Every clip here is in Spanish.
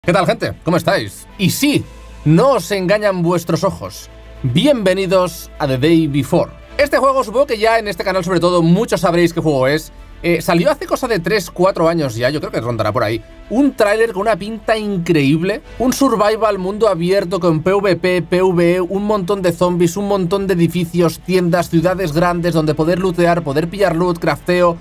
¿Qué tal, gente? ¿Cómo estáis? Y sí, no os engañan vuestros ojos. Bienvenidos a The Day Before. Este juego, supongo que ya en este canal sobre todo muchos sabréis qué juego es. Salió hace cosa de 3-4 años ya, yo creo que rondará por ahí. Un tráiler con una pinta increíble. Un survival mundo abierto con PvP, PvE, un montón de zombies, un montón de edificios, tiendas, ciudades grandes donde poder lootear, poder pillar loot, crafteo,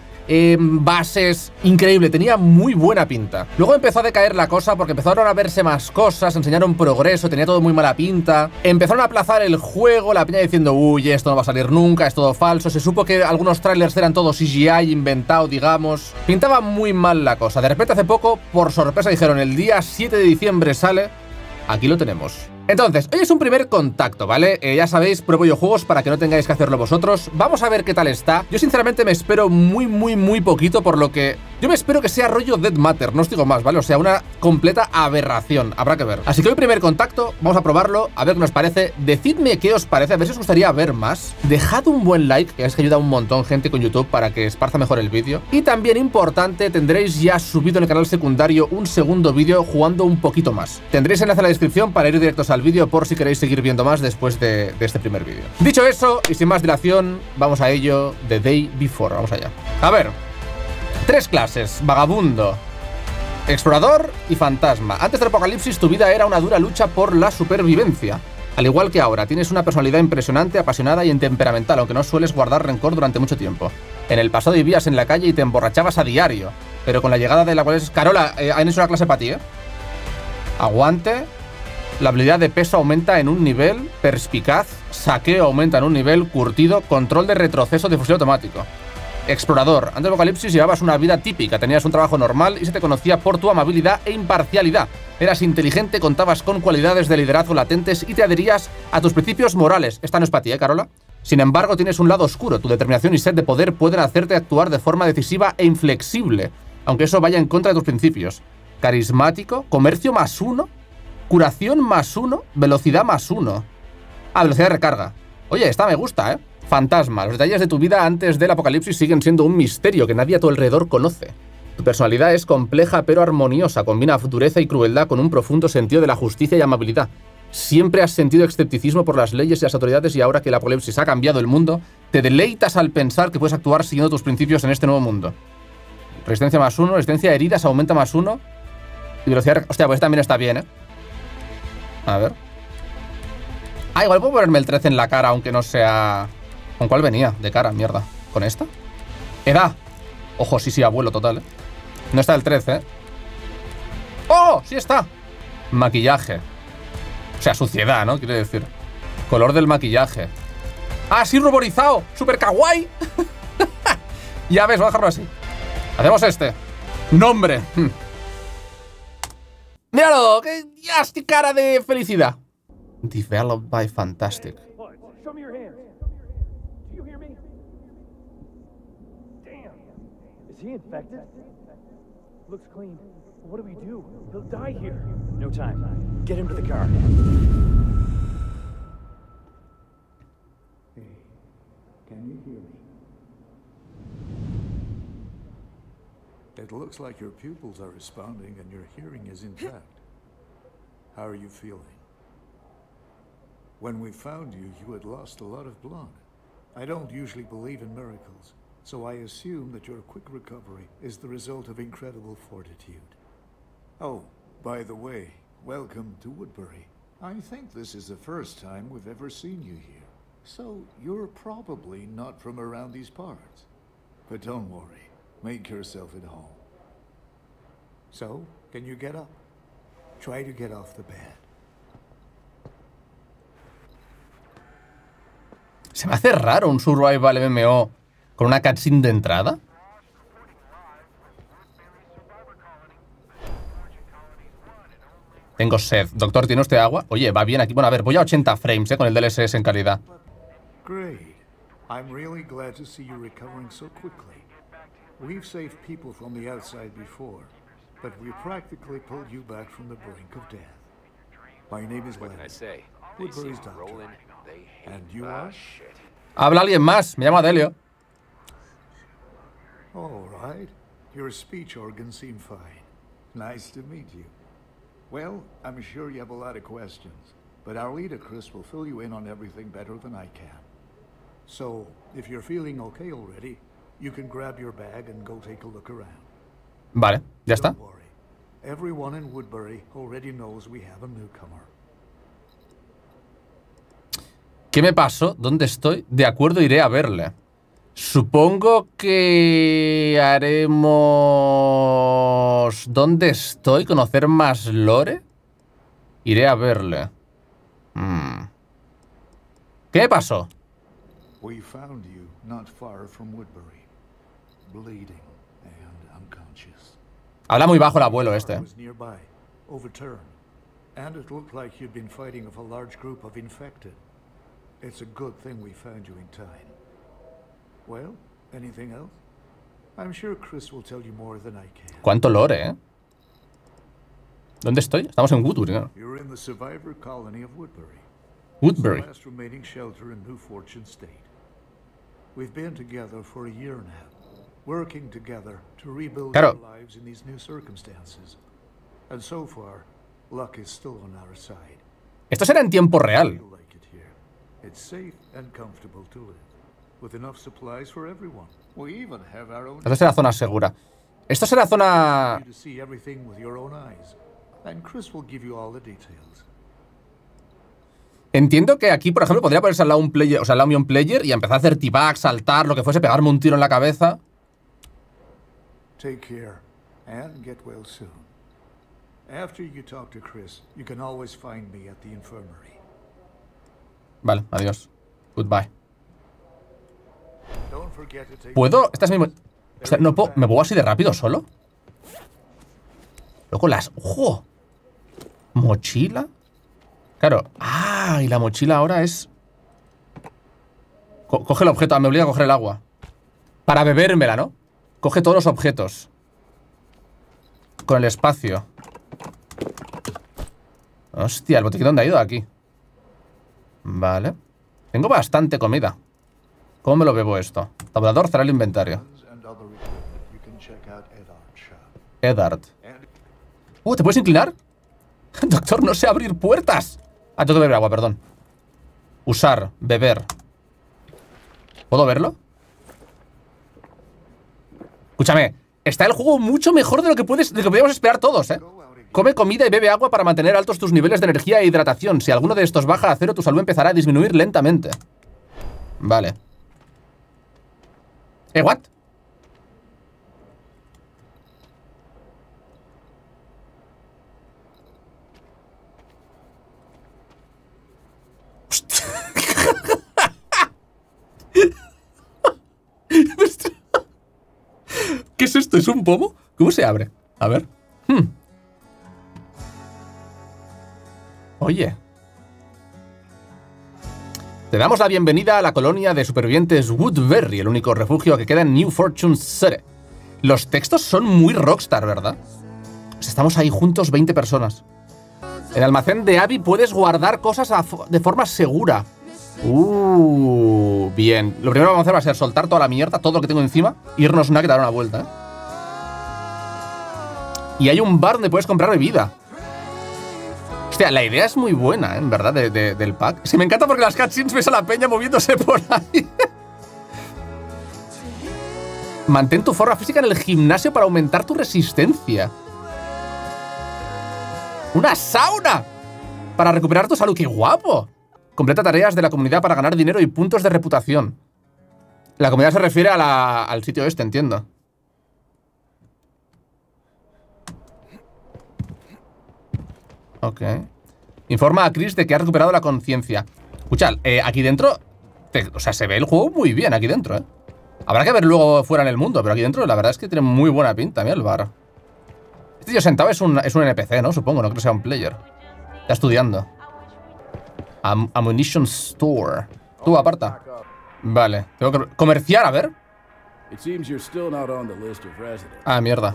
bases. Increíble, tenía muy buena pinta. Luego empezó a decaer la cosa porque empezaron a verse más cosas, enseñaron progreso, tenía todo muy mala pinta. Empezaron a aplazar el juego, la peña diciendo, uy, esto no va a salir nunca, es todo falso. Se supo que algunos trailers eran todo CGI, inventado, digamos. Pintaba muy mal la cosa. De repente hace poco, por sorpresa, dijeron, el día 7 de diciembre sale. Aquí lo tenemos. Entonces, hoy es un primer contacto, ¿vale? Ya sabéis, pruebo yo juegos para que no tengáis que hacerlo vosotros. Vamos a ver qué tal está. Yo sinceramente me espero muy poquito, por lo que yo me espero que sea rollo Dead Matter, no os digo más, ¿vale? O sea, una completa aberración, habrá que ver. Así que hoy primer contacto, vamos a probarlo, a ver qué nos parece. Decidme qué os parece, a ver si os gustaría ver más. Dejad un buen like, que es que ayuda un montón gente con YouTube para que esparza mejor el vídeo. Y también importante, tendréis ya subido en el canal secundario un segundo vídeo jugando un poquito más. Tendréis enlace en la descripción para ir directos al vídeo por si queréis seguir viendo más después de este primer vídeo. Dicho eso, y sin más dilación, vamos a ello. The Day Before, vamos allá. A ver, 3 clases: vagabundo, explorador y fantasma. Antes del apocalipsis tu vida era una dura lucha por la supervivencia. Al igual que ahora, tienes una personalidad impresionante, apasionada y temperamental, aunque no sueles guardar rencor durante mucho tiempo. En el pasado vivías en la calle y te emborrachabas a diario, pero con la llegada de la cual es... Carola, han hecho una clase para ti, ¿eh? Aguante. La habilidad de peso aumenta en un nivel, perspicaz, saqueo aumenta en un nivel, curtido, control de retroceso de fusil automático. Explorador. Antes del apocalipsis llevabas una vida típica, tenías un trabajo normal y se te conocía por tu amabilidad e imparcialidad. Eras inteligente, contabas con cualidades de liderazgo latentes y te adherías a tus principios morales. Esta no es para ti, Carola? Sin embargo, tienes un lado oscuro. Tu determinación y sed de poder pueden hacerte actuar de forma decisiva e inflexible, aunque eso vaya en contra de tus principios. Carismático, comercio +1, curación +1, velocidad +1. Ah, velocidad de recarga. Oye, esta me gusta, ¿eh? Fantasma. Los detalles de tu vida antes del apocalipsis siguen siendo un misterio que nadie a tu alrededor conoce. Tu personalidad es compleja pero armoniosa, combina dureza y crueldad con un profundo sentido de la justicia y amabilidad. Siempre has sentido escepticismo por las leyes y las autoridades y ahora que el apocalipsis ha cambiado el mundo, te deleitas al pensar que puedes actuar siguiendo tus principios en este nuevo mundo. Resistencia +1, resistencia a heridas aumenta +1 y velocidad... Hostia, pues también está bien, ¿eh? A ver. Ah, igual puedo ponerme el 13 en la cara, aunque no sea... ¿Con cuál venía? De cara, mierda. ¿Con esta? ¡Edad! Ojo, sí, abuelo total, ¿eh? No está el 13, ¿eh? ¡Oh! ¡Sí está! Maquillaje. O sea, suciedad, ¿no? Quiere decir. Color del maquillaje. ¡Ah, sí, ruborizado! ¡Súper kawaii! Ya ves, voy a dejarlo así. Hacemos este. Nombre. ¡Míralo! ¡Qué yasti cara de felicidad! Developed by Fantastic. Show me your hands. Do you hear me? Damn. Is he infected? Looks clean. What do we do? He'll die here. No time. Get him to the car. Hey, can you hear me? It looks like your pupils are responding and your hearing is intact. How are you feeling? When we found you, you had lost a lot of blood. I don't usually believe in miracles, so I assume that your quick recovery is the result of incredible fortitude. Oh, by the way, welcome to Woodbury. I think this is the first time we've ever seen you here. So, you're probably not from around these parts. But don't worry, make yourself at home. So, can you get up? Try to get off the bed. Se me hace raro un survival MMO con una cutscene de entrada. Tengo sed. Doctor, ¿tiene usted agua? Oye, va bien aquí. Bueno, a ver, voy a 80 frames, con el DLSS en calidad. Great. I'm really glad to see you recovering so quickly. We've saved people from the outside before, but we practically pulled you back from the brink of death. My name is Lenny, Woodbury's doctor. And you are? Habla alguien más. Me llamo Adelio. All right. Your speech organs seem fine. Nice to meet you. Well, I'm sure you have a lot of questions, but our leader Chris will fill you in on everything better than I can. So, if you're feeling okay already, you can grab your bag and go take a look around. Vale, ya está. Don't worry. Everyone in Woodbury already knows we have a newcomer. ¿Qué me pasó? ¿Dónde estoy? De acuerdo, iré a verle. Supongo que haremos... ¿Dónde estoy? ¿Conocer más lore? Iré a verle. ¿Qué me pasó? We found you not far from Woodbury, bleeding and unconscious. Habla muy bajo el abuelo este. Was nearby, overturned, and it looked like you'd been fighting with a large group of infected. It's a good thing we found you in time. Well, anything else? I'm sure Chris will tell you more than I can. ¿Cuánto lore, eh? ¿Dónde estoy? Estamos en Woodbury, ¿no? You're in the survivor colony of Woodbury. Woodbury. It's the last remaining shelter in New Fortune State. We've been together for a year now, working together to rebuild Claro. our lives in these new circumstances. And so far, luck is still on our side. Esto será en tiempo real. You like it here. It's safe and comfortable to live, with enough supplies for everyone. We even have our own Esto será zona segura. Esto será zona... to see everything with your own eyes. And Chris will give you all the details. Entiendo que aquí, por ejemplo, podría ponerse al lado un player, o sea, al lado mío un player y empezar a hacer t-bag, saltar, lo que fuese, pegarme un tiro en la cabeza. Take care, and get well soon. After you talk to Chris, you can always find me at the infirmary. Vale, adiós. Goodbye. Don't forget to take ¿Puedo? Esta es mi... O sea, no puedo... ¿Me muevo así de rápido solo? Luego las... ¡Ojo! ¿Mochila? Claro. Ah, y la mochila ahora es... Coge el objeto. Me obliga a coger el agua. Para bebérmela, ¿no? Coge todos los objetos. Con el espacio. Hostia, ¿el botiquín dónde ha ido? Aquí. Vale. Tengo bastante comida. ¿Cómo me lo bebo esto? Tabulador, cerrar el inventario. Eddard. ¿Te puedes inclinar? Doctor, no sé abrir puertas. Ah, tengo que beber agua, perdón. Usar, beber. ¿Puedo verlo? Escúchame, está el juego mucho mejor de lo que podíamos esperar todos, ¿eh? Come comida y bebe agua para mantener altos tus niveles de energía e hidratación. Si alguno de estos baja a cero, tu salud empezará a disminuir lentamente. Vale. ¿What? ¿Qué es esto? ¿Es un pomo? ¿Cómo se abre? A ver. Oye. Te damos la bienvenida a la colonia de supervivientes Woodbury, el único refugio que queda en New Fortune City. Los textos son muy rockstar, ¿verdad? Pues estamos ahí juntos 20 personas. En el almacén de Abby puedes guardar cosas de forma segura. Bien. Lo primero que vamos a hacer va a ser soltar toda la mierda, todo lo que tengo encima, irnos una que dar una vuelta, ¿eh? Y hay un bar donde puedes comprar bebida. Hostia, la idea es muy buena, ¿eh? En verdad, del pack. Sí, me encanta porque las cutscenes ves a la peña moviéndose por ahí. Mantén tu forma física en el gimnasio para aumentar tu resistencia. ¡Una sauna! Para recuperar tu salud. ¡Qué guapo! Completa tareas de la comunidad para ganar dinero y puntos de reputación. La comunidad se refiere a al sitio este, entiendo. Ok. Informa a Chris de que ha recuperado la conciencia. Escucha, aquí dentro... o sea, se ve el juego muy bien aquí dentro, ¿eh? Habrá que ver luego fuera en el mundo, pero aquí dentro la verdad es que tiene muy buena pinta, mira el bar. Este tío sentado es un NPC, ¿no? Supongo, no creo que sea un player. Está estudiando. Ammunition Store. Tú, aparta. Vale, tengo que comerciar, a ver. Ah, mierda.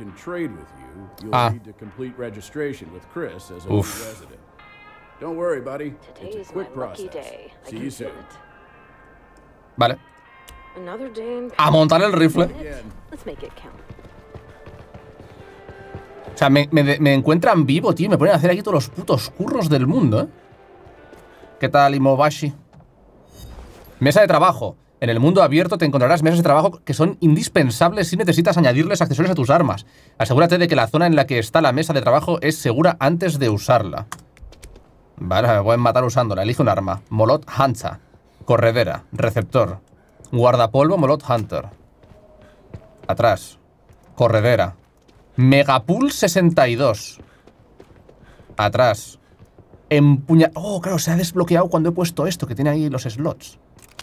Uf. Vale. A montar el rifle. O sea, me encuentran vivo, tío. Me ponen a hacer aquí todos los putos curros del mundo, ¿eh? ¿Qué tal, Imobashi? Mesa de trabajo. En el mundo abierto te encontrarás mesas de trabajo que son indispensables si necesitas añadirles accesorios a tus armas. Asegúrate de que la zona en la que está la mesa de trabajo es segura antes de usarla. Vale, me pueden matar usándola. Elige un arma. Molot Hunter. Corredera. Receptor. Guardapolvo Molot Hunter. Atrás. Corredera. Megapool 62. Atrás. Empuña... Oh, claro, se ha desbloqueado cuando he puesto esto, que tiene ahí los slots.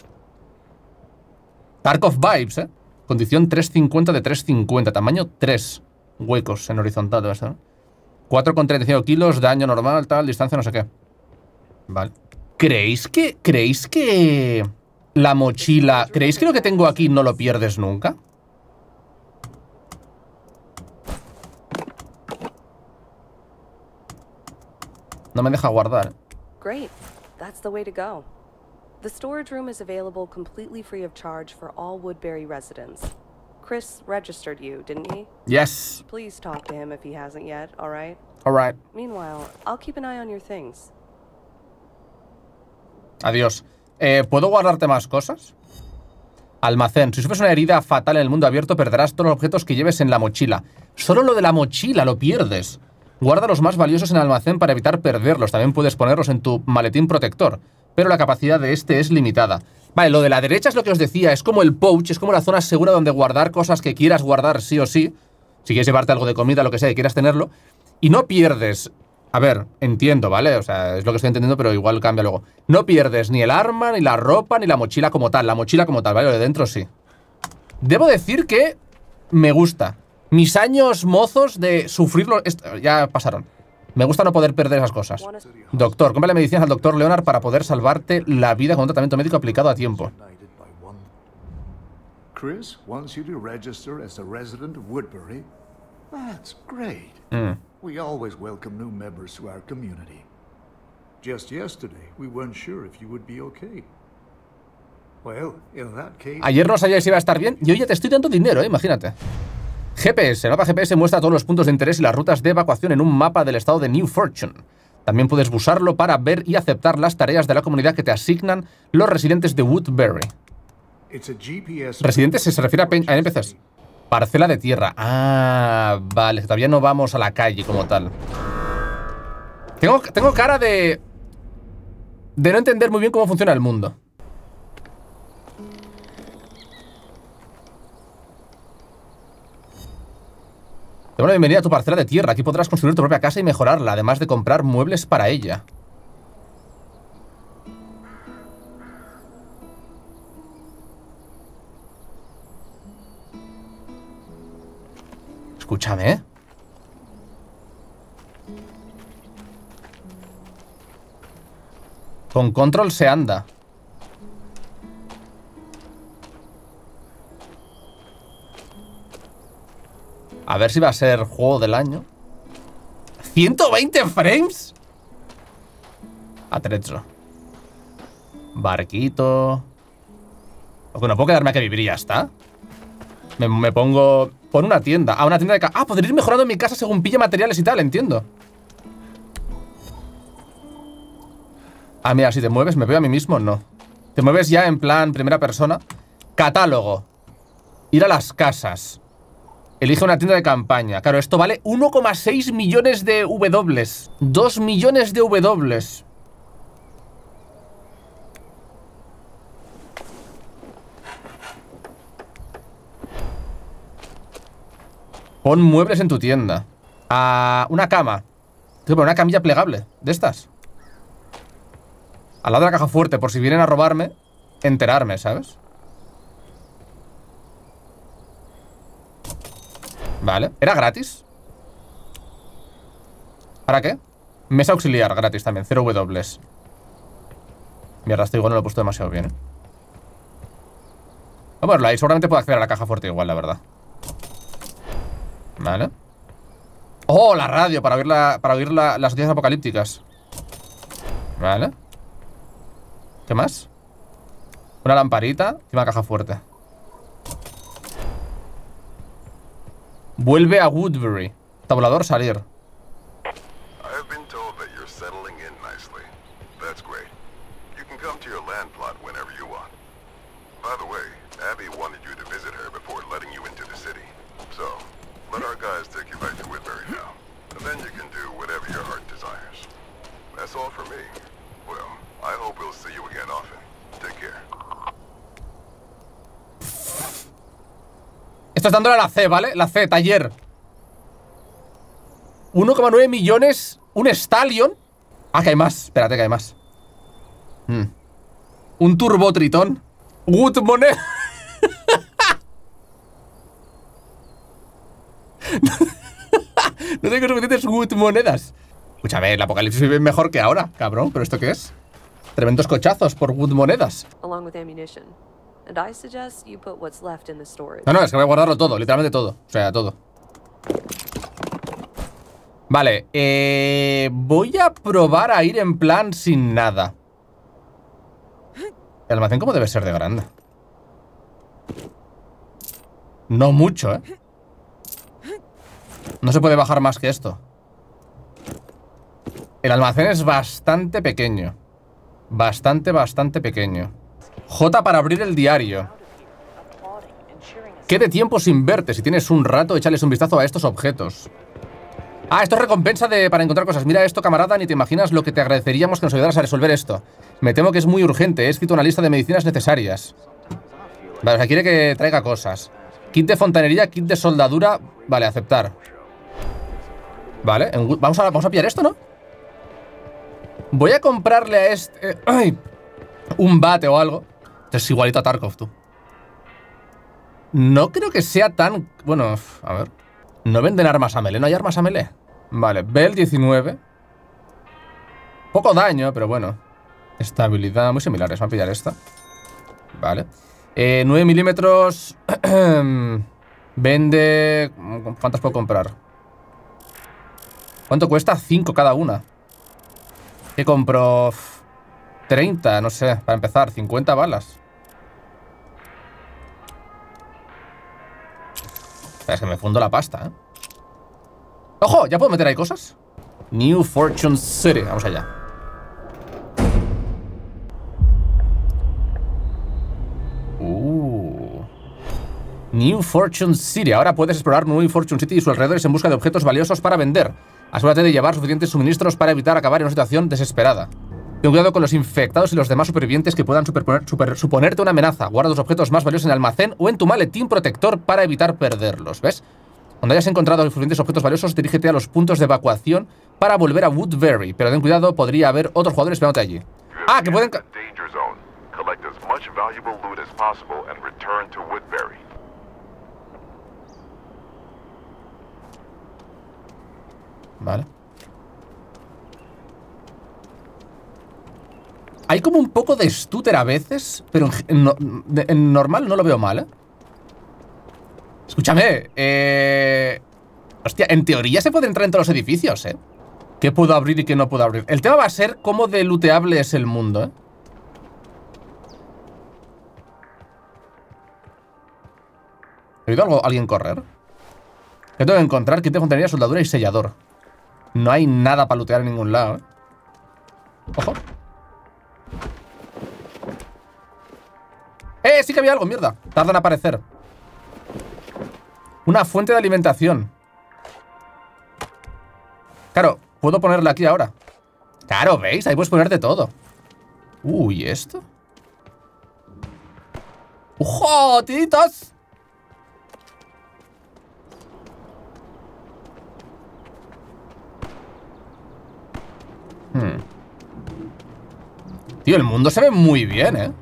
Tarkov Vibes, ¿eh? Condición 350 de 350. Tamaño 3 huecos en horizontal, debe ser. 4,35 kilos, daño normal, tal, distancia, no sé qué. Vale. ¿Creéis que la mochila... ¿Creéis que lo que tengo aquí no lo pierdes nunca? No me deja guardar. Great. That's the way to go. The storage room is available completely free of charge for all Woodbury residents. Chris registered you, didn't he? Yes. Please talk to him if he hasn't yet, all right? All right. Meanwhile, I'll keep an eye on your things. Adiós. ¿Puedo guardarte más cosas? Almacén. Si sufres una herida fatal en el mundo abierto, perderás todos los objetos que lleves en la mochila. Solo lo de la mochila lo pierdes. Guarda los más valiosos en el almacén para evitar perderlos. También puedes ponerlos en tu maletín protector, pero la capacidad de este es limitada. Vale, lo de la derecha es lo que os decía. Es como el pouch, es como la zona segura donde guardar cosas que quieras guardar sí o sí. Si quieres llevarte algo de comida, lo que sea, y quieras tenerlo. Y no pierdes... A ver, entiendo, ¿vale? O sea, es lo que estoy entendiendo, pero igual cambia luego. No pierdes ni el arma, ni la ropa, ni la mochila como tal. La mochila como tal, ¿vale? Lo de dentro sí. Debo decir que me gusta. Mis años mozos de sufrirlo ya pasaron. Me gusta no poder perder esas cosas. Doctor, cómprale medicinas al doctor Leonard para poder salvarte la vida con un tratamiento médico aplicado a tiempo. Chris wants you to register as a resident of Woodbury. That's great. We always welcome new members to our community. Just yesterday, we weren't sure if you would be okay. Well, in that case... Ayer no sabías si iba a estar bien y hoy ya te estoy dando dinero, imagínate. GPS. El mapa GPS muestra todos los puntos de interés y las rutas de evacuación en un mapa del estado de New Fortune. También puedes usarlo para ver y aceptar las tareas de la comunidad que te asignan los residentes de Woodbury. Residentes se refiere a NPCs. Parcela de tierra. Ah, vale. Todavía no vamos a la calle como tal. Tengo cara de no entender muy bien cómo funciona el mundo. Te doy la bienvenida a tu parcela de tierra. Aquí podrás construir tu propia casa y mejorarla, además de comprar muebles para ella. Escúchame, ¿eh? Con control se anda. A ver si va a ser juego del año. ¿120 frames? Atrecho. Barquito. Ok, no puedo quedarme aquí a vivir y ya está. Me pongo... Pon una tienda. Ah, una tienda de... Ah, podría ir mejorando mi casa según pille materiales y tal, entiendo. Ah, mira, si te mueves, ¿me veo a mí mismo? No. Te mueves ya en plan primera persona. Catálogo. Ir a las casas. Elige una tienda de campaña. Claro, esto vale 1,6 millones de W. 2 millones de W. Pon muebles en tu tienda. Una cama. Tengo que poner una camilla plegable. De estas. Al lado de la caja fuerte, por si vienen a robarme, enterarme, ¿sabes? Vale. ¿Era gratis? ¿Para qué? Mesa auxiliar, gratis también. 0 W. Mierda, esto igual no lo he puesto demasiado bien, ¿eh? Vamos a verlo ahí. Seguramente puedo acceder a la caja fuerte igual, la verdad. Vale. ¡Oh! La radio para oír las noticias apocalípticas. Vale. ¿Qué más? Una lamparita y una caja fuerte. Vuelve a Woodbury. Tabulador, salir. I've been told that you're settling in nicely. That's great. You can come to your land plot whenever you want. By the way, Abby wanted you to visit her before letting you into the city. So, let our guys take you back to Woodbury now. And then you can do whatever your heart desires. That's all for me. Well, I hope we'll see you again often. Take care. Estás dándole a la C, ¿vale? La C, taller. 1,9 millones. Un Stallion. Ah, que hay más. Espérate, que hay más. Un Turbo Tritón. Wood Money. No tengo suficientes Wood monedas. Escúchame, el apocalipsis vive mejor que ahora, cabrón. ¿Pero esto qué es? Tremendos cochazos por Wood monedas. Along with ammunition. And I suggest you put what's left in the storage. No, es que voy a guardarlo todo, literalmente todo. O sea, todo. Vale, voy a probar a ir en plan sin nada. El almacén como debe ser de grande. No mucho, ¿eh? No se puede bajar más que esto. El almacén es bastante pequeño. Bastante pequeño. J para abrir el diario. ¿Qué de tiempo sin verte? Si tienes un rato, échales un vistazo a estos objetos. Ah, esto es recompensa para encontrar cosas. Mira esto, camarada, ni te imaginas lo que te agradeceríamos que nos ayudaras a resolver esto. Me temo que es muy urgente. He escrito una lista de medicinas necesarias. Vale, o sea, quiere que traiga cosas. Kit de fontanería, kit de soldadura. Vale, aceptar. Vale, vamos a pillar esto, ¿no? Voy a comprarle a este... un bate o algo. Esto es igualito a Tarkov, tú. No creo que sea tan... Bueno, a ver. ¿No venden armas a melee? ¿No hay armas a melee? Vale, Bell 19. Poco daño, pero bueno. Estabilidad, muy similares. Vamos a pillar esta. Vale. 9 milímetros. Vende... ¿Cuántas puedo comprar? ¿Cuánto cuesta? 5 cada una. ¿Qué compro? 30, no sé, para empezar. 50 balas. Es que me fundo la pasta, ¿eh? ¡Ojo! ¿Ya puedo meter ahí cosas? New Fortune City. Vamos allá. New Fortune City. Ahora puedes explorar New Fortune City y sus alrededores en busca de objetos valiosos para vender. Asegúrate de llevar suficientes suministros para evitar acabar en una situación desesperada. Ten cuidado con los infectados y los demás supervivientes que puedan suponerte una amenaza. Guarda los objetos más valiosos en el almacén o en tu maletín protector para evitar perderlos. ¿Ves? Cuando hayas encontrado los suficientes objetos valiosos, dirígete a los puntos de evacuación para volver a Woodbury. Pero ten cuidado, podría haber otros jugadores esperándote allí. Ah, que pueden... Vale. Hay como un poco de stutter a veces, pero en normal no lo veo mal, ¿eh? Escúchame, hostia, en teoría se puede entrar en todos los edificios, ¿eh? ¿Qué puedo abrir y qué no puedo abrir? El tema va a ser cómo de looteable es el mundo, ¿eh? ¿He oído alguien correr? ¿Qué tengo que encontrar? Kit de fontanería, soldadura y sellador. No hay nada para lootear en ningún lado, ¿eh? Ojo. Sí que había algo, mierda. Tarda en aparecer. Una fuente de alimentación. Claro, puedo ponerla aquí ahora. Claro, ¿veis? Ahí puedes poner de todo. ¿Y esto? ¡Ojo, tiritos! Tío, el mundo se ve muy bien, ¿eh?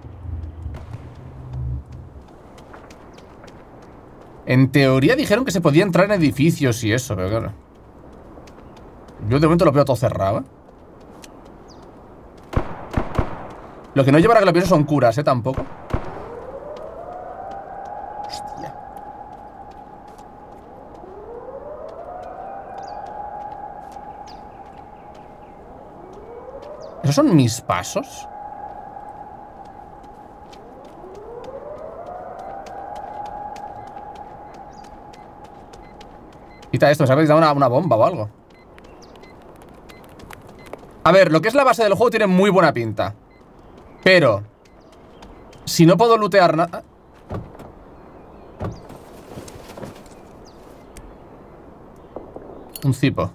En teoría dijeron que se podía entrar en edificios y eso, pero claro. Yo de momento lo veo todo cerrado, ¿eh? Lo que no llevará que lo pienso son curas, ¿eh? Tampoco. Hostia. ¿Esos son mis pasos? Quita esto, me sabéis dado una bomba o algo. A ver, lo que es la base del juego tiene muy buena pinta. Pero si no puedo lootear nada... Un cipo.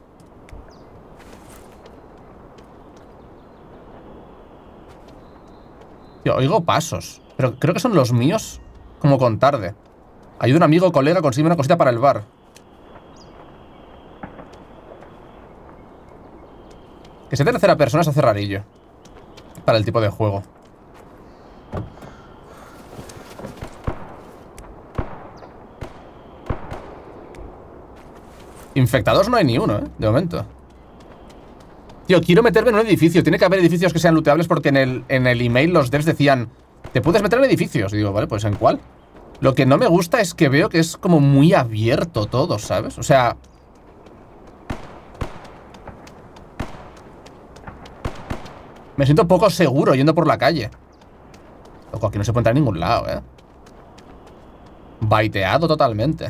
Tío, oigo pasos. Pero creo que son los míos. Como con tarde. Ayuda a un amigo, colega, consigue una cosita para el bar. Que sea de tercera persona se hace rarillo. Para el tipo de juego. Infectados no hay ni uno, de momento. Tío, quiero meterme en un edificio. Tiene que haber edificios que sean looteables porque en el email los devs decían: te puedes meter en edificios. Y digo, vale, pues ¿en cuál? Lo que no me gusta es que veo que es como muy abierto todo, ¿sabes? O sea... me siento poco seguro yendo por la calle. Loco, aquí no se puede entrar a ningún lado, Baiteado totalmente.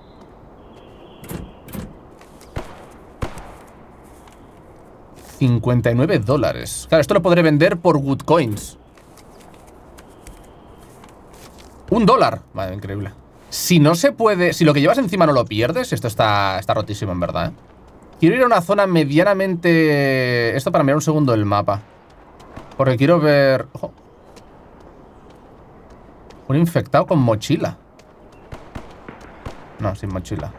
$59. Claro, esto lo podré vender por good coins. $1. Vale, increíble. Si no se puede... si lo que llevas encima no lo pierdes, esto está rotísimo, en verdad, Quiero ir a una zona medianamente... esto para mirar un segundo el mapa. Porque quiero ver... ojo. Un infectado con mochila. No, sin mochila.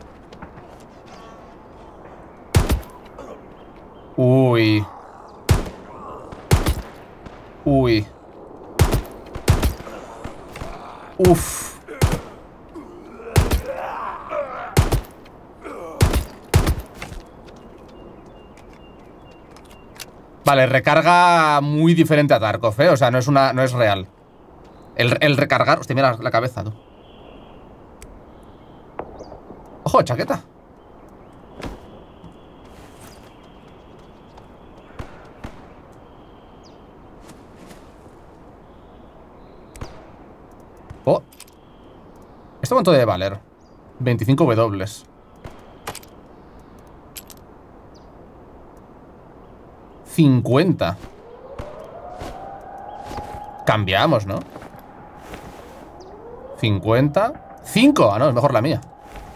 Uy. Uy. Uf. Vale, recarga muy diferente a Tarkov, O sea, no es real. El recargar... hostia, mira la cabeza, tú. Ojo, chaqueta. Oh. ¿Esto cuánto debe valer? 25 W. $50. Cambiamos, ¿no? 50. 5. Ah, no, es mejor la mía.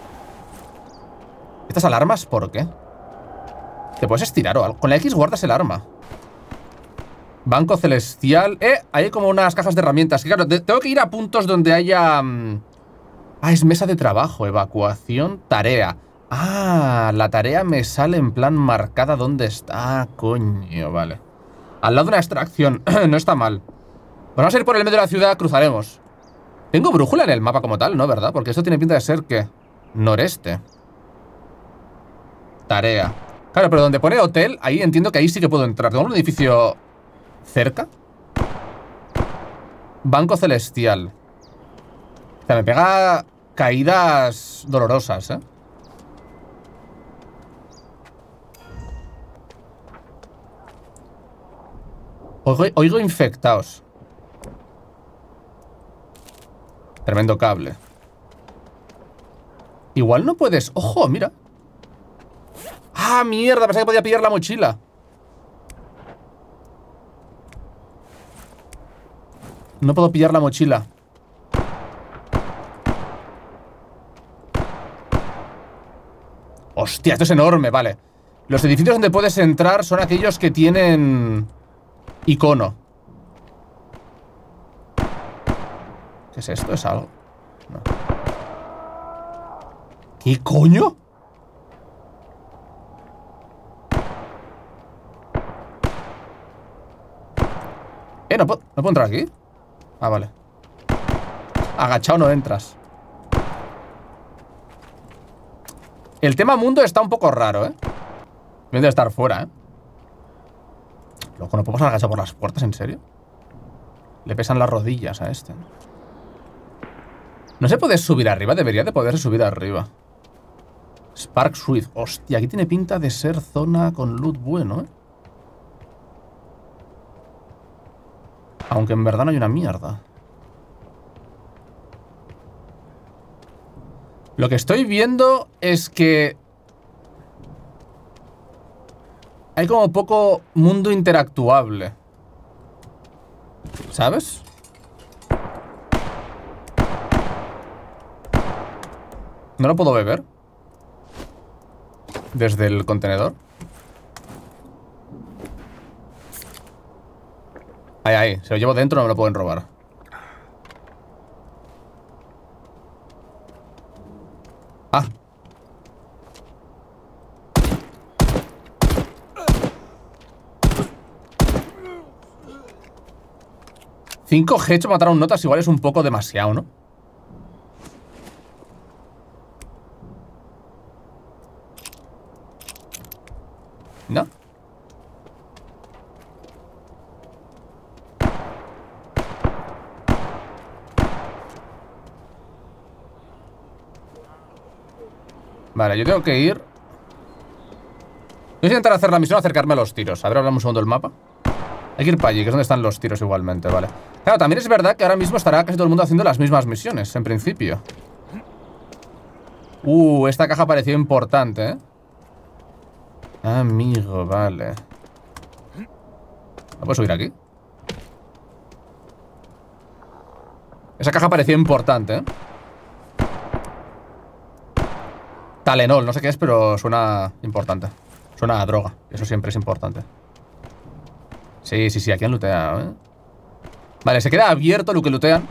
¿Estas alarmas por qué? ¿Te puedes estirar o algo? Con la X guardas el arma. Banco celestial. Hay como unas cajas de herramientas. Que claro, tengo que ir a puntos donde haya... es mesa de trabajo. Evacuación, tarea. La tarea me sale en plan marcada dónde está. Coño, vale. Al lado de una extracción. No está mal. Vamos a ir por el medio de la ciudad, cruzaremos. Tengo brújula en el mapa como tal, ¿no? ¿Verdad? Porque esto tiene pinta de ser que... noreste. Tarea. Claro, pero donde pone hotel, ahí entiendo que ahí sí que puedo entrar. ¿Tengo un edificio cerca? Banco celestial. O sea, me pega caídas dolorosas, Oigo infectados. Tremendo cable. Igual no puedes... ¡Ojo, mira! ¡Ah, mierda! Pensaba que podía pillar la mochila. No puedo pillar la mochila. ¡Hostia! Esto es enorme, vale. Los edificios donde puedes entrar son aquellos que tienen... icono. ¿Qué es esto? ¿Es algo? No. ¿Qué coño? ¿No puedo entrar aquí? Ah, vale. Agachado no entras. El tema mundo está un poco raro, Debe estar fuera, Luego no podemos agachar por las puertas, ¿en serio? Le pesan las rodillas a este. No se puede subir arriba, debería de poderse subir arriba. Spark Suite. Hostia, aquí tiene pinta de ser zona con loot bueno, Aunque en verdad no hay una mierda. Lo que estoy viendo es que hay como poco mundo interactuable. ¿Sabes? ¿No lo puedo beber? Desde el contenedor. Ahí. Si lo llevo dentro no me lo pueden robar. Ah. Cinco headshots para matar a un notas igual es un poco demasiado, ¿no? ¿No? Vale, yo tengo que ir. Voy a intentar hacer la misión, acercarme a los tiros. A ver, hablamos un segundo del mapa. Hay que ir para allí, que es donde están los tiros igualmente, vale. Claro, también es verdad que ahora mismo estará casi todo el mundo haciendo las mismas misiones, en principio. Esta caja pareció importante, ¿eh? Amigo, vale. ¿No puedo subir aquí? Esa caja parecía importante, ¿eh? Talenol, no sé qué es, pero suena importante. Suena a droga, eso siempre es importante. Sí, aquí han looteado, ¿eh? Vale, se queda abierto lo que lootean.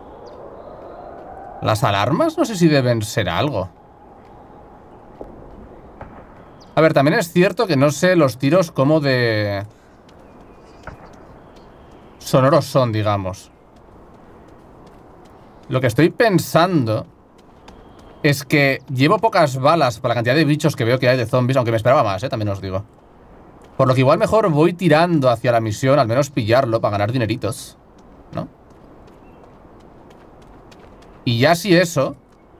Las alarmas no sé si deben ser algo. A ver, también es cierto que no sé los tiros como de... sonoros son, digamos. Lo que estoy pensando es que llevo pocas balas para la cantidad de bichos que veo que hay de zombies, aunque me esperaba más, también os digo. Por lo que igual mejor voy tirando hacia la misión, al menos pillarlo para ganar dineritos, ¿no? Y ya si eso...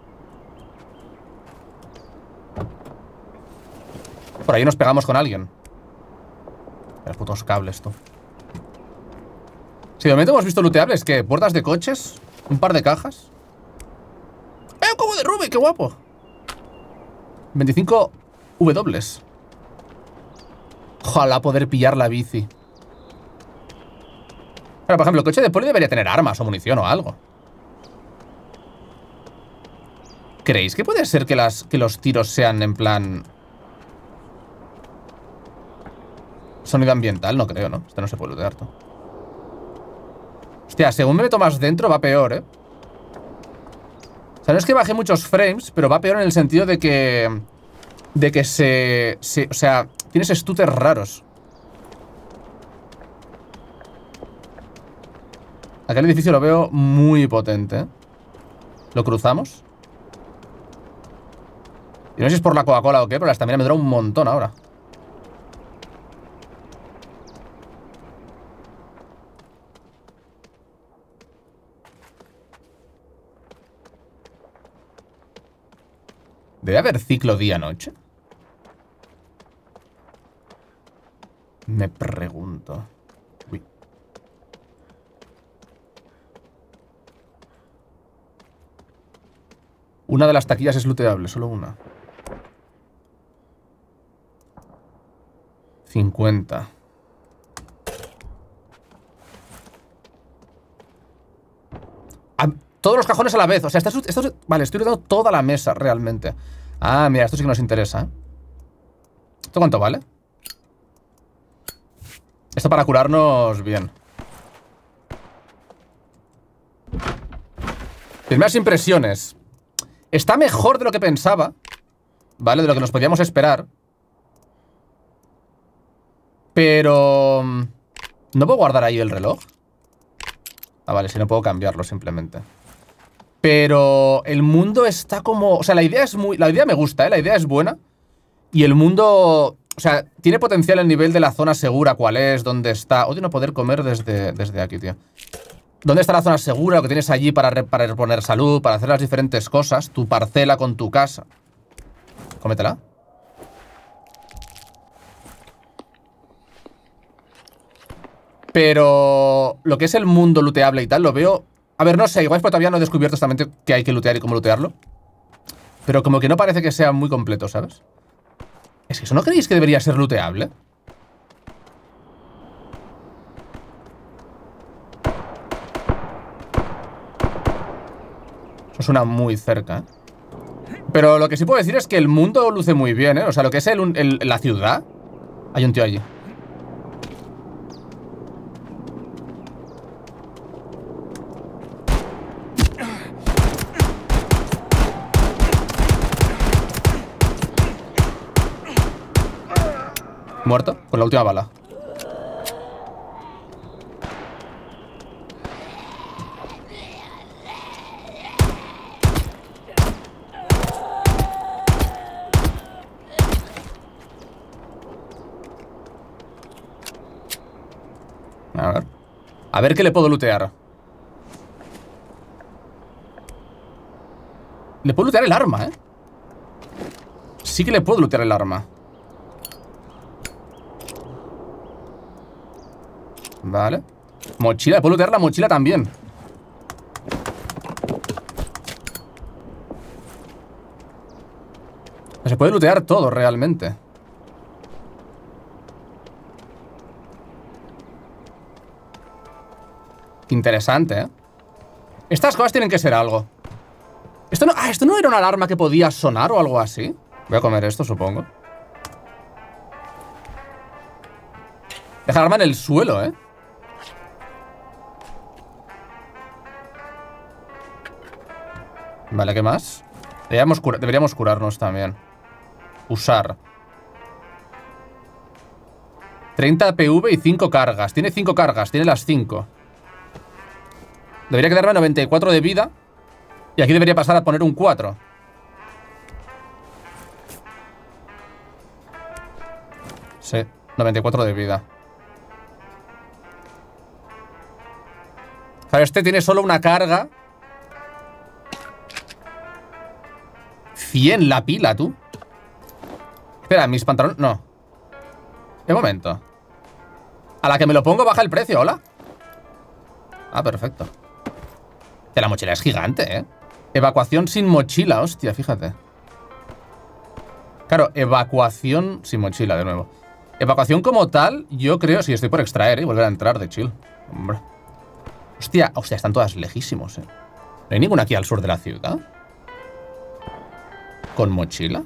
Por ahí nos pegamos con alguien. Los putos cables, tú. Si de momento hemos visto looteables, ¿qué? ¿Puertas de coches? ¿Un par de cajas? ¡Un cubo de Rubik! ¡Qué guapo! 25 W. Ojalá poder pillar la bici. Pero, por ejemplo, el coche de poli debería tener armas o munición o algo. ¿Creéis que puede ser que los tiros sean en plan... sonido ambiental? No creo, ¿no? Este no se puede lootear, tú. Hostia, según me meto más dentro va peor, ¿eh? O sea, no es que baje muchos frames, pero va peor en el sentido de que... o sea, tienes stutters raros. Aquel edificio lo veo muy potente, ¿eh? ¿Lo cruzamos? Y no sé si es por la Coca-Cola o qué, pero la estamina me dura un montón ahora. ¿Debe haber ciclo día-noche? Me pregunto. Uy. Una de las taquillas es looteable, solo una. 50. Todos los cajones a la vez. O sea, vale, estoy looteando toda la mesa, realmente. Ah, mira, esto sí que nos interesa, ¿eh? ¿Esto cuánto vale? Esto para curarnos bien. Primeras impresiones. Está mejor de lo que pensaba, ¿vale? De lo que nos podíamos esperar. Pero... ¿no puedo guardar ahí el reloj? Ah, vale, si no puedo cambiarlo simplemente. Pero el mundo está como... o sea, la idea es muy... la idea me gusta, ¿eh? La idea es buena. Y el mundo... o sea, tiene potencial el nivel de la zona segura. ¿Cuál es? ¿Dónde está? Odio no poder comer desde aquí, tío. ¿Dónde está la zona segura? Lo que tienes allí para reponer salud, para hacer las diferentes cosas. Tu parcela con tu casa. Cómetela. Pero... lo que es el mundo looteable y tal, lo veo... a ver, no sé, igual es porque todavía no he descubierto exactamente qué hay que lootear y cómo lootearlo. pero como que no parece que sea muy completo, ¿sabes? Es que eso no creéis que debería ser looteable. Eso suena muy cerca, ¿eh? Pero lo que sí puedo decir es que el mundo luce muy bien, ¿eh? O sea, lo que es la ciudad. Hay un tío allí. Muerto con la última bala. A ver qué le puedo lootear. Le puedo lootear el arma, ¿eh? Sí que le puedo lootear el arma. Vale. Mochila, le puedo lootear la mochila también. Se puede lootear todo realmente. Interesante, ¿eh? Estas cosas tienen que ser algo. ¿Esto no era una alarma que podía sonar o algo así? Voy a comer esto, supongo. Deja el arma en el suelo, ¿eh? Vale, ¿qué más? Deberíamos curarnos también. Usar 30 PV y 5 cargas. Tiene 5 cargas, tiene las 5. Debería quedarme 94 de vida. Y aquí debería pasar a poner un 4. Sí, 94 de vida. Claro, este tiene solo una carga. 100 la pila, tú. Espera, mis pantalones... No. De momento. A la que me lo pongo baja el precio, ¿hola? Ah, perfecto. La mochila es gigante, ¿eh? Evacuación sin mochila, hostia, fíjate. Claro, evacuación sin mochila, de nuevo. Evacuación como tal, yo creo... Sí, estoy por extraer, ¿eh? Y volver a entrar de chill. Hombre. Hostia, están todas lejísimos, ¿eh? ¿No hay ninguna aquí al sur de la ciudad? ¿Con mochila?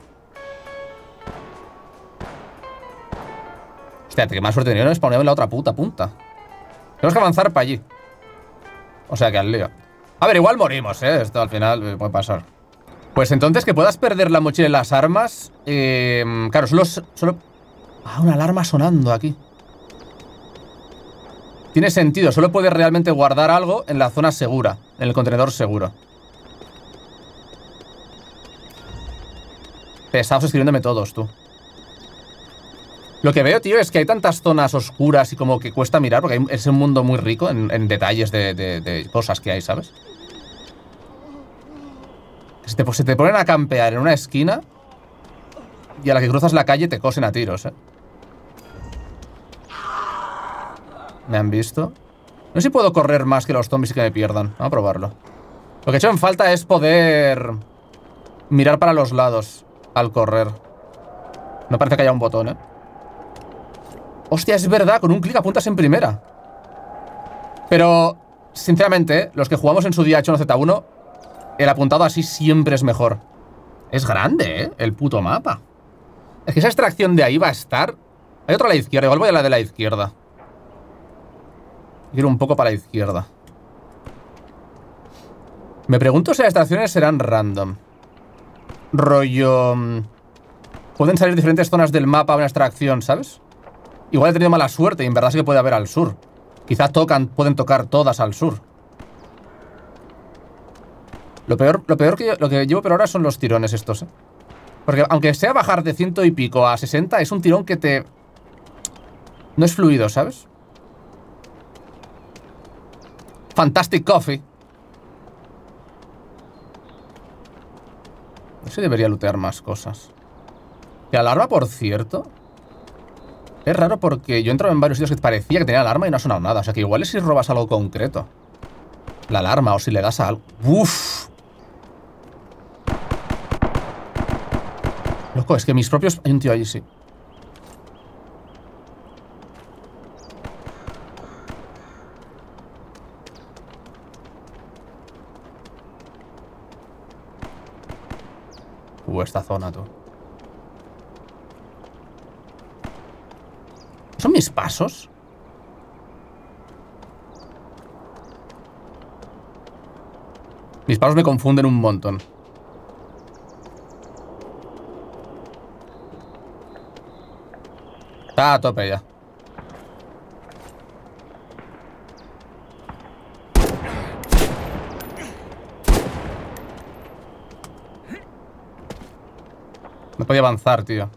Hostia, qué más suerte tenía. No spawneo en la otra puta punta. Tenemos que avanzar para allí. O sea que al lío. A ver, igual morimos, ¿eh? Esto al final puede pasar. Pues entonces que puedas perder la mochila y las armas. Claro, solo... Ah, una alarma sonando aquí. Tiene sentido. Solo puedes realmente guardar algo en la zona segura. En el contenedor seguro. Pesados escribiéndome todos, tú. Lo que veo, tío, es que hay tantas zonas oscuras y como que cuesta mirar, porque es un mundo muy rico en detalles de cosas que hay, ¿sabes? Se te ponen a campear en una esquina y a la que cruzas la calle te cosen a tiros, ¿eh? ¿Me han visto? No sé si puedo correr más que los zombies y que me pierdan. Vamos a probarlo. Lo que he hecho en falta es poder mirar para los lados al correr. No parece que haya un botón, ¿eh? Hostia, es verdad, con un clic apuntas en primera. Pero, sinceramente, los que jugamos en su día H1Z1, el apuntado así siempre es mejor. Es grande, ¿eh? El puto mapa. Es que esa extracción de ahí va a estar... Hay otra a la izquierda, igual voy a la de la izquierda. Quiero un poco para la izquierda. Me pregunto si las extracciones serán random. Rollo... Pueden salir diferentes zonas del mapa a una extracción, ¿sabes? Igual he tenido mala suerte y en verdad sí que puede haber al sur. Quizá pueden tocar todas al sur. Lo que llevo por ahora son los tirones estos, ¿eh? Porque aunque sea bajar de 100 y pico a 60, es un tirón que te... No es fluido, ¿sabes? Fantastic Coffee. No sé si debería lootear más cosas. La alarma, por cierto... Es raro porque yo he entrado en varios sitios que parecía que tenía alarma y no ha sonado nada. O sea que igual es si robas algo concreto. La alarma o si le das a algo. ¡Uf! Loco, es que mis propios... Hay un tío allí, sí. Esta zona, tú. ¿Son mis pasos? Mis pasos me confunden un montón. Está a tope ya. No podía avanzar, tío.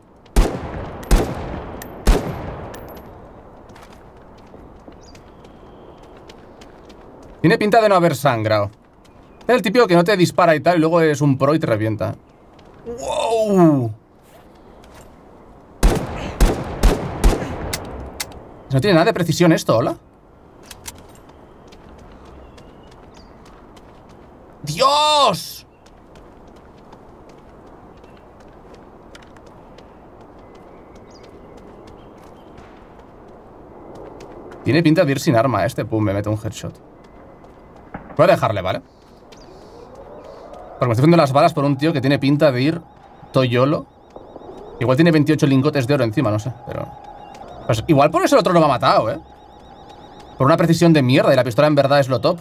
Tiene pinta de no haber sangrado. Es el típico que no te dispara y tal, y luego es un pro y te revienta. ¡Wow! No tiene nada de precisión esto, ¿hola? ¡Dios! Tiene pinta de ir sin arma este. Pum, me mete un headshot. Voy a dejarle, ¿vale? Porque me estoy haciendo las balas por un tío que tiene pinta de ir toyolo. Igual tiene 28 lingotes de oro encima, no sé, pero... Pues igual por eso el otro no me ha matado, ¿eh? Por una precisión de mierda y la pistola en verdad es lo top.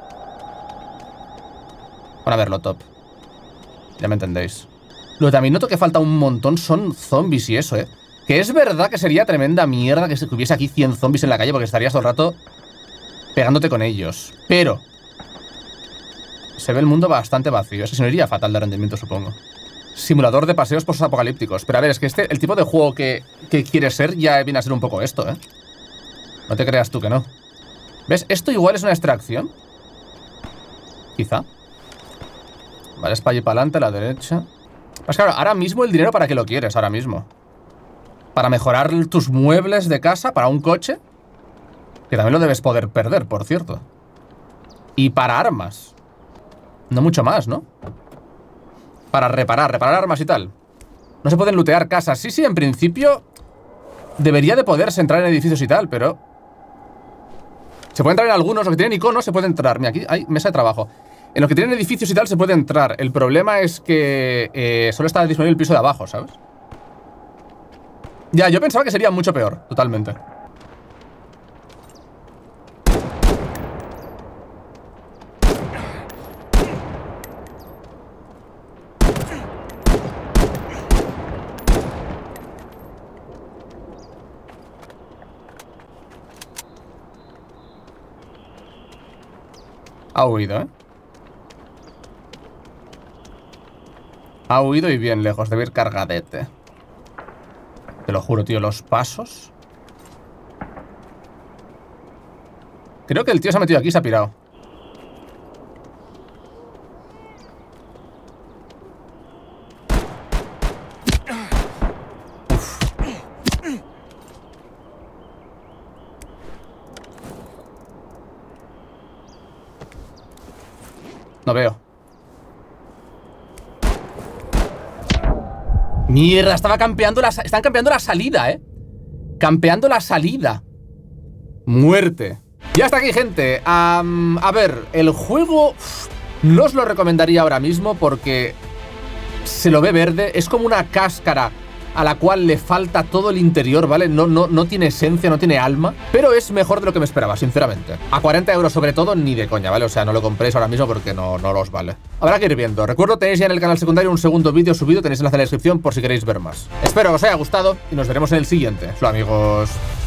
Bueno, a ver, lo top. Ya me entendéis. Lo que también noto que falta un montón son zombies y eso, ¿eh? Que es verdad que sería tremenda mierda que hubiese aquí 100 zombies en la calle porque estarías todo el rato pegándote con ellos. Pero se ve el mundo bastante vacío. Eso sí no iría fatal de rendimiento, supongo. Simulador de paseos posapocalípticos. Pero a ver, es que el tipo de juego que quiere ser ya viene a ser un poco esto, ¿eh? No te creas tú que no. ¿Ves? Esto igual es una extracción. Quizá. Vale, es para allí para adelante, a la derecha. Pues claro, ahora mismo el dinero, ¿para qué lo quieres? Ahora mismo para mejorar tus muebles de casa, para un coche, que también lo debes poder perder, por cierto. Y para armas. No mucho más, ¿no? Para reparar armas y tal. No se pueden lootear casas. Sí, sí, en principio debería de poderse entrar en edificios y tal, pero... Se puede entrar en algunos, los que tienen iconos se puede entrar. Mira, aquí hay mesa de trabajo. En los que tienen edificios y tal se puede entrar. El problema es que solo está disponible el piso de abajo, ¿sabes? Ya, yo pensaba que sería mucho peor, totalmente. Ha huido, ¿eh? Ha huido y bien lejos, debe ir cargadete. Te lo juro, tío, los pasos. Creo que el tío se ha metido aquí y se ha pirado. Uf. No veo. Mierda, están campeando la salida, ¿eh? Campeando la salida. Muerte. Y hasta aquí, gente. A ver, el juego no os lo recomendaría ahora mismo porque se lo ve verde. Es como una cáscara a la cual le falta todo el interior, ¿vale? No tiene esencia, no tiene alma. Pero es mejor de lo que me esperaba, sinceramente. A 40 euros sobre todo, ni de coña, ¿vale? O sea, no lo compréis ahora mismo porque no los vale. Habrá que ir viendo. Recuerdo, tenéis ya en el canal secundario un segundo vídeo subido. Tenéis enlace en la descripción por si queréis ver más. Espero que os haya gustado y nos veremos en el siguiente. Hola, amigos.